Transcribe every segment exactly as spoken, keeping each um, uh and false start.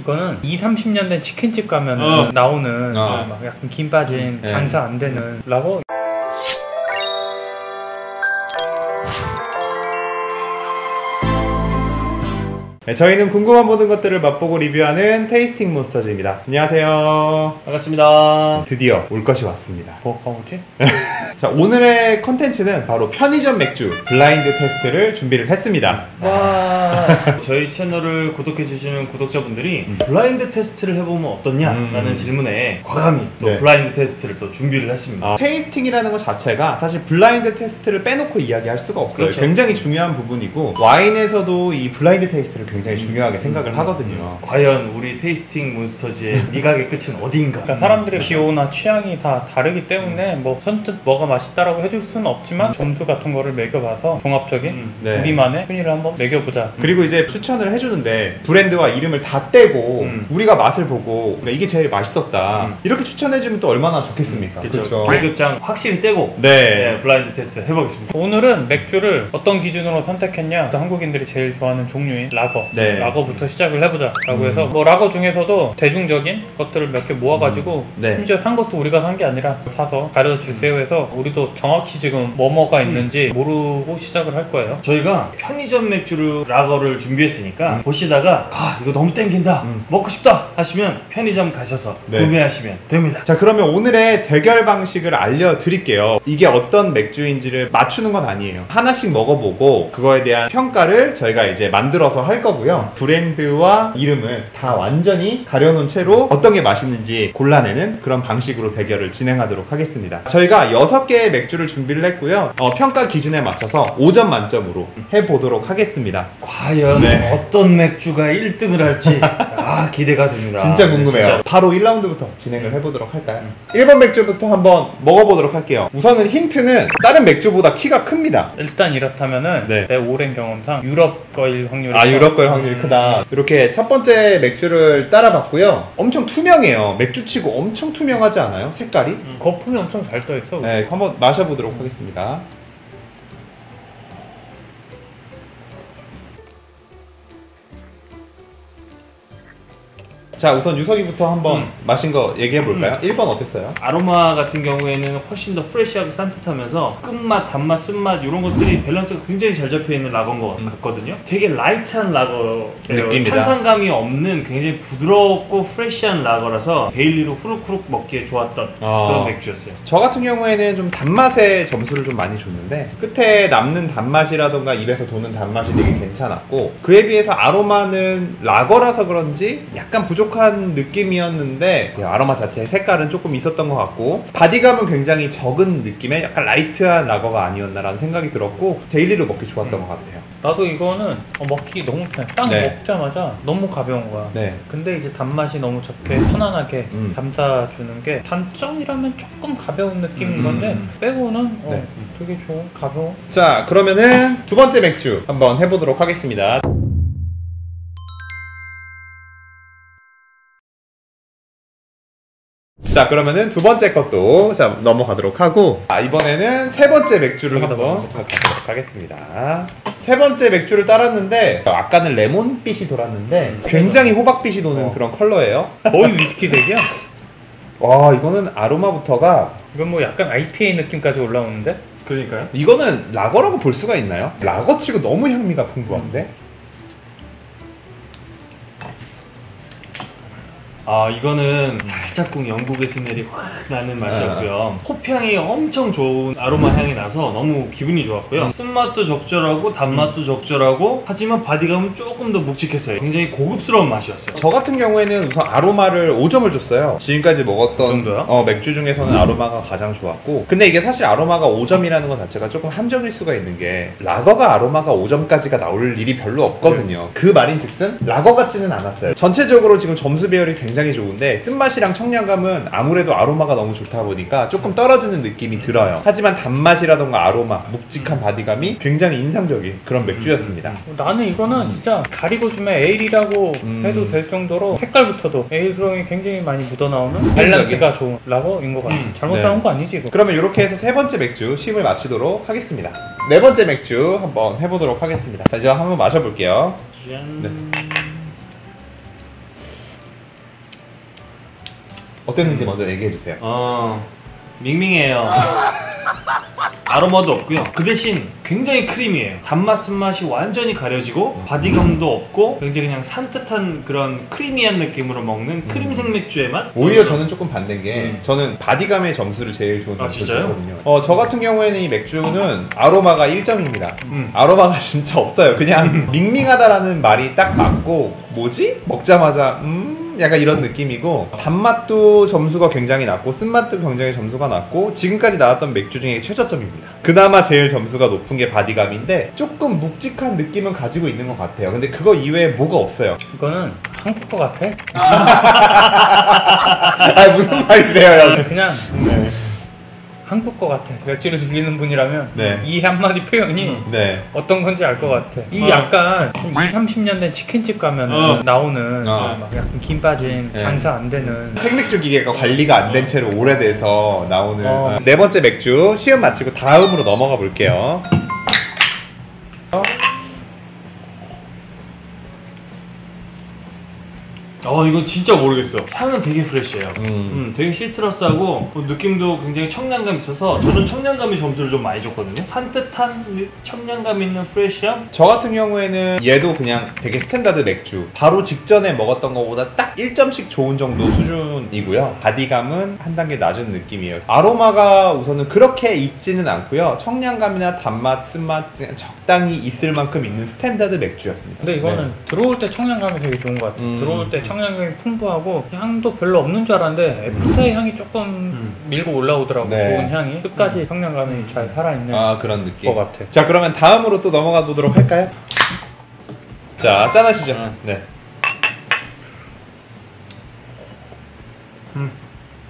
이거는 이십, 삼십 년 된 치킨집 가면 어. 나오는 어. 막 약간 김 빠진 네. 장사 안 되는 라거. 네, 저희는 궁금한 모든 것들을 맛보고 리뷰하는 테이스팅 몬스터즈입니다. 안녕하세요. 반갑습니다. 드디어 올 것이 왔습니다. 뭐가 오지? 자, 오늘의 컨텐츠는 바로 편의점 맥주 블라인드 테스트를 준비를 했습니다. 와. 저희 채널을 구독해주시는 구독자분들이 음. 블라인드 테스트를 해보면 어떻냐라는 음. 질문에 과감히 또 네. 블라인드 테스트를 또 준비를 했습니다. 아, 테이스팅이라는 것 자체가 사실 블라인드 테스트를 빼놓고 이야기할 수가 없어요. 그렇죠. 굉장히 중요한 부분이고 와인에서도 이 블라인드 테스트를 굉장히 중요하게 생각을 음, 하거든요. 음. 과연 우리 테이스팅 몬스터즈의 미각의 끝은 어디인가? 그러니까 사람들의 기호나 취향이 다 다르기 때문에 뭐 선뜻 뭐가 맛있다라고 해줄 수는 없지만 점수 같은 거를 매겨봐서 종합적인 음, 네. 우리만의 순위를 한번 매겨보자. 그리고 이제 추천을 해주는데 브랜드와 이름을 다 떼고 음. 우리가 맛을 보고 그러니까 이게 제일 맛있었다 음. 이렇게 추천해주면 또 얼마나 좋겠습니까? 음, 그렇죠. 계급장 확실히 떼고 네. 네, 블라인드 테스트 해보겠습니다. 오늘은 맥주를 어떤 기준으로 선택했냐? 한국인들이 제일 좋아하는 종류인 라거 네. 라거부터 시작을 해보자 라고 해서 음. 뭐 라거 중에서도 대중적인 것들을 몇 개 모아가지고 음. 네. 심지어 산 것도 우리가 산 게 아니라 사서 가려주세요 해서 우리도 정확히 지금 뭐뭐가 있는지 음. 모르고 시작을 할 거예요. 저희가 편의점 맥주를 라거를 준비했으니까 음. 보시다가 아 이거 너무 땡긴다 음. 먹고 싶다 하시면 편의점 가셔서 네. 구매하시면 됩니다. 자, 그러면 오늘의 대결 방식을 알려드릴게요. 이게 어떤 맥주인지를 맞추는 건 아니에요. 하나씩 먹어보고 그거에 대한 평가를 저희가 이제 만들어서 할 거고요. 브랜드와 이름을 다 완전히 가려놓은 채로 어떤 게 맛있는지 골라내는 그런 방식으로 대결을 진행하도록 하겠습니다. 저희가 여섯 개의 맥주를 준비를 했고요. 어, 평가 기준에 맞춰서 오 점 만점으로 해보도록 하겠습니다. 과연 네. 어떤 맥주가 일 등을 할지 아 기대가 됩니다. 진짜 궁금해요. 네, 진짜. 바로 일 라운드부터 진행을 해보도록 할까요? 음. 일 번 맥주부터 한번 먹어보도록 할게요. 우선은 힌트는 다른 맥주보다 키가 큽니다. 일단 이렇다면은 네. 내 오랜 경험상 유럽 거일 확률이 아 유럽 거일 확률이 음. 크다. 이렇게 첫 번째 맥주를 따라봤고요. 엄청 투명해요. 맥주치고 엄청 투명하지 않아요? 색깔이? 음. 거품이 엄청 잘 떠있어. 네, 한번 마셔보도록 하겠습니다. 자, 우선 유석이부터 한번 음. 마신 거 얘기해볼까요? 음. 일 번 어땠어요? 아로마 같은 경우에는 훨씬 더 프레시하고 산뜻하면서 끝맛, 단맛, 쓴맛 이런 것들이 밸런스가 굉장히 잘 잡혀있는 라거인 것 같거든요. 되게 라이트한 라거예요. 느낌이다. 탄산감이 없는 굉장히 부드럽고 프레시한 라거라서 데일리로 후룩후룩 먹기에 좋았던 아. 그런 맥주였어요. 저 같은 경우에는 좀 단맛에 점수를 좀 많이 줬는데 끝에 남는 단맛이라던가 입에서 도는 단맛이 되게 괜찮았고 그에 비해서 아로마는 라거라서 그런지 약간 부족 한 느낌이었는데 아로마 자체의 색깔은 조금 있었던 것 같고 바디감은 굉장히 적은 느낌의 약간 라이트한 라거가 아니었나라는 생각이 들었고 데일리로 먹기 좋았던 음. 것 같아요. 나도 이거는 어, 먹기 너무 편해. 딱 네. 먹자마자 너무 가벼운 거야. 네. 근데 이제 단맛이 너무 적게 편안하게 음. 감싸주는 게 단점이라면 조금 가벼운 느낌인 음. 건데 빼고는 어, 네. 되게 좋은 가벼운. 자, 그러면은 두 번째 맥주 한번 해보도록 하겠습니다. 자, 그러면은 두 번째 것도 자 넘어가도록 하고 아, 이번에는 세 번째 맥주를 한번 가도록 하겠습니다. 세 번째 맥주를 따랐는데 아까는 레몬빛이 돌았는데 음, 굉장히 호박빛이 도는 어. 그런 컬러예요. 거의 위스키색이야. 와, 이거는 아로마부터가 이건 뭐 약간 아이피에이 느낌까지 올라오는데? 그러니까요. 이거는 라거라고 볼 수가 있나요? 라거치고 너무 향미가 풍부한데? 음. 아 이거는 살짝쿵 영국의 스멜이 확 나는 맛이었고요. 호향이 엄청 좋은 아로마 향이 나서 너무 기분이 좋았고요. 쓴맛도 적절하고 단맛도 적절하고 하지만 바디감은 조금 더 묵직했어요. 굉장히 고급스러운 맛이었어요. 저 같은 경우에는 우선 아로마를 오 점을 줬어요. 지금까지 먹었던 그 어, 맥주 중에서는 아로마가 가장 좋았고 근데 이게 사실 아로마가 오 점이라는 것 자체가 조금 함정일 수가 있는 게 라거가 아로마가 오 점까지가 나올 일이 별로 없거든요. 네. 그 말인즉슨 라거 같지는 않았어요. 전체적으로 지금 점수 배열이 굉장히 굉장히 좋은데 쓴맛이랑 청량감은 아무래도 아로마가 너무 좋다 보니까 조금 떨어지는 느낌이 들어요. 하지만 단맛이라던가 아로마, 묵직한 바디감이 굉장히 인상적인 그런 맥주였습니다. 나는 이거는 진짜 가리고 주면 에일이라고 음. 해도 될 정도로 색깔부터도 에일스러움이 굉장히 많이 묻어나오는 밸런스가 좋은 라거인 것 같아요. 음. 잘못 사온 네. 거 아니지 이거? 그러면 이렇게 해서 세 번째 맥주 심을 마치도록 하겠습니다. 네 번째 맥주 한번 해보도록 하겠습니다. 자, 이제 한번 마셔볼게요. 네. 어땠는지 먼저 얘기해 주세요. 어, 밍밍해요. 아로마도 없고요. 그 대신 굉장히 크리미해요. 단맛, 쓴맛이 완전히 가려지고 바디감도 없고 굉장히 그냥 산뜻한 그런 크리미한 느낌으로 먹는 크림 생맥주의 맛? 오히려 저는 조금 반대인 게 음. 저는 바디감의 점수를 제일 좋은 아, 점수를 진짜요? 주거든요. 어, 저 같은 경우에는 이 맥주는 아로마가 일 점입니다. 음. 아로마가 진짜 없어요. 그냥 밍밍하다라는 말이 딱 맞고 뭐지? 먹자마자 음 약간 이런 느낌이고 단맛도 점수가 굉장히 낮고 쓴맛도 굉장히 점수가 낮고 지금까지 나왔던 맥주 중에 최저점입니다. 그나마 제일 점수가 높은 게 바디감인데 조금 묵직한 느낌은 가지고 있는 것 같아요. 근데 그거 이외에 뭐가 없어요. 이거는 한국 거 같아? 아 무슨 말이세요 형? 그냥 네. 한국 거 같아. 맥주를 즐기는 분이라면 네. 이 한마디 표현이 네. 어떤 건지 알 것 같아. 이 어. 약간 이십, 삼십 년 된 치킨집 가면 어. 나오는 어. 막 약간 김 빠진 네. 장사 안 되는 생맥주 기계가 관리가 안 된 채로 오래돼서 나오는 어. 네 번째 맥주 시음 마치고 다음으로 넘어가 볼게요. 어? 어, 이거 진짜 모르겠어. 향은 되게 프레쉬해요. 음. 음, 되게 시트러스하고 뭐 느낌도 굉장히 청량감 있어서 저는 청량감의 점수를 좀 많이 줬거든요. 산뜻한 청량감 있는 프레쉬함? 저 같은 경우에는 얘도 그냥 되게 스탠다드 맥주 바로 직전에 먹었던 것보다 딱 일 점씩 좋은 정도 수준이고요. 바디감은 한 단계 낮은 느낌이에요. 아로마가 우선은 그렇게 있지는 않고요. 청량감이나 단맛, 쓴맛 그냥 적당히 있을 만큼 있는 스탠다드 맥주였습니다. 근데 이거는 네. 들어올 때 청량감이 되게 좋은 것 같아. 음. 들어올 때 청량감이 풍부하고 향도 별로 없는 줄 알았는데 애프터의 향이 조금 음. 밀고 올라오더라고. 네. 좋은 향이 끝까지 청량감이 잘 살아있는 아 그런 느낌. 것 같아. 자 그러면 다음으로 또 넘어가 보도록 할까요? 자 짠하시죠. 음. 네. 음.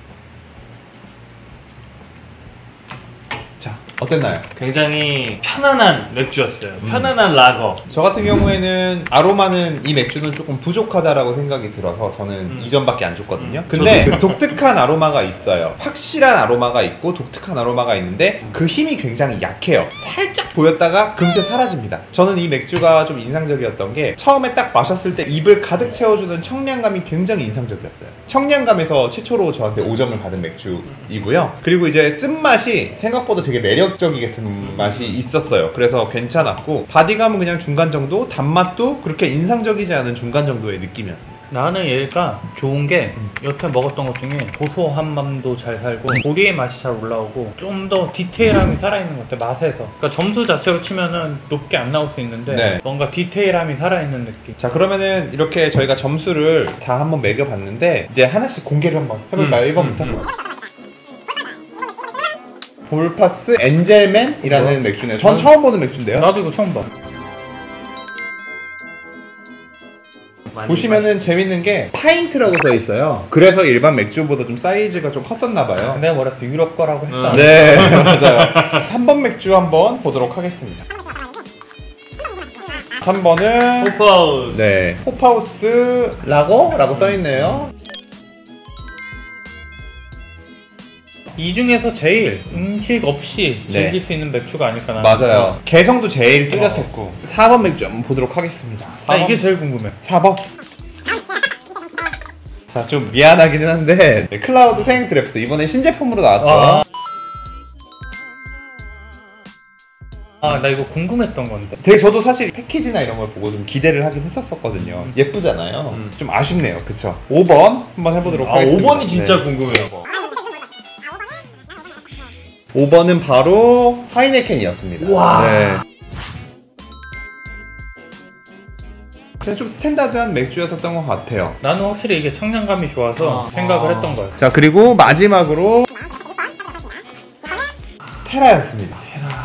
자 어땠나요? 굉장히 편안한 맥주였어요. 음. 편안한 라거. 저 같은 경우에는 아로마는 이 맥주는 조금 부족하다라고 생각이 들어서 저는 음. 이 점밖에 안 줬거든요. 음. 근데 그 독특한 아로마가 있어요. 확실한 아로마가 있고 독특한 아로마가 있는데 그 힘이 굉장히 약해요. 살짝 보였다가 금세 사라집니다. 저는 이 맥주가 좀 인상적이었던 게 처음에 딱 마셨을 때 입을 가득 채워주는 청량감이 굉장히 인상적이었어요. 청량감에서 최초로 저한테 오 점을 받은 맥주이고요. 그리고 이제 쓴맛이 생각보다 되게 매력적이게 쓴맛이 있었어요. 그래서 괜찮았고 바디감은 그냥 중간 정도, 단맛도 그렇게 인상적이지 않은 중간 정도의 느낌이었습니다. 나는 얘가 좋은 게 여태 먹었던 것 중에 고소한 맛도 잘 살고 보리의 맛이 잘 올라오고 좀 더 디테일함이 살아있는 것 같아. 맛에서. 그러니까 점수 자체로 치면은 높게 안 나올 수 있는데 네. 뭔가 디테일함이 살아있는 느낌. 자 그러면은 이렇게 저희가 점수를 다 한번 매겨봤는데 이제 하나씩 공개를 한번 해볼까요? 음, 일 번부터 음, 음. 볼파스 엔젤맨이라는 뭐야? 맥주네요. 전 난- 처음 보는 맥주인데요. 나도 이거 처음 봐. 보시면은 재밌는 게 파인트라고 써 있어요. 그래서 일반 맥주보다 좀 사이즈가 좀 컸었나 봐요. 내가 뭐랬어? 유럽 거라고 했어. 음. 네 맞아요. 삼 번 맥주 한번 보도록 하겠습니다. 삼 번은 호파우스. 네 호파우스 라거라고 써 있네요. 이 중에서 제일 음식 없이 네. 즐길 수 있는 맥주가 아닐까 나는. 맞아요. 개성도 제일 뚜렷했고 사 번 맥주 한번 보도록 하겠습니다. 나 이게 제일 궁금해. 사 번. 자, 좀 미안하기는 한데 네, 클라우드 생 드래프트 이번에 신제품으로 나왔죠. 아. 아, 나 이거 궁금했던 건데. 되게 저도 사실 패키지나 이런 걸 보고 좀 기대를 하긴 했었었거든요. 예쁘잖아요. 음. 좀 아쉽네요. 그쵸? 오 번 한번 해보도록 아, 하겠습니다. 오 번이 진짜 네. 궁금해요. 오 번은 바로 하이네켄이었습니다. 와. 네. 그냥 좀 스탠다드한 맥주였었던 것 같아요. 나는 확실히 이게 청량감이 좋아서 아. 생각을 아. 했던 거야. 자, 그리고 마지막으로 테라였습니다.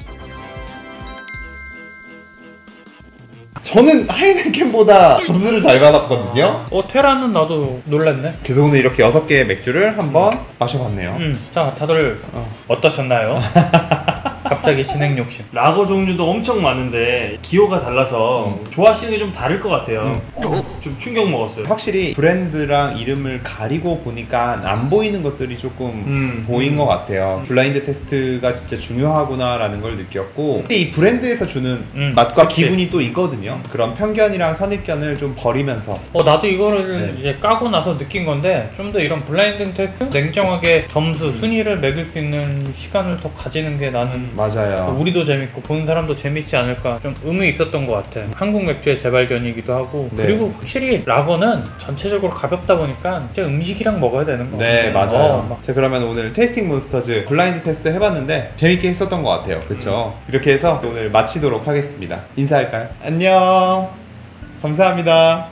저는 하이네켄보다 점수를 잘 받았거든요. 어, 테라는 나도 놀랐네. 그래서 오늘 이렇게 여섯 개의 맥주를 한번 마셔봤네요. 음, 자, 다들 어. 어떠셨나요? 갑자기 진행 욕심. 라거 종류도 엄청 많은데 기호가 달라서 음. 좋아하시는 게 좀 다를 것 같아요. 음. 좀 충격 먹었어요. 확실히 브랜드랑 이름을 가리고 보니까 안 보이는 것들이 조금 음. 보인 것 같아요. 블라인드 테스트가 진짜 중요하구나라는 걸 느꼈고, 근데 이 브랜드에서 주는 음, 맛과 그치. 기분이 또 있거든요. 그런 편견이랑 선입견을 좀 버리면서. 어 나도 이거를 네. 이제 까고 나서 느낀 건데 좀 더 이런 블라인드 테스트 냉정하게 점수 음. 순위를 매길 수 있는 시간을 더 가지는 게 나는 맞아요. 우리도 재밌고 보는 사람도 재밌지 않을까 좀 의미 있었던 것 같아. 한국 맥주의 재발견이기도 하고. 네. 그리고 확실히 라거는 전체적으로 가볍다 보니까 진짜 음식이랑 먹어야 되는 거 네, 같아요. 맞아요. 어, 막. 자, 그러면 오늘 테이스팅 몬스터즈 블라인드 테스트 해봤는데 재밌게 했었던 것 같아요. 그쵸? 음. 이렇게 해서 오늘 마치도록 하겠습니다. 인사할까요? 안녕. 감사합니다.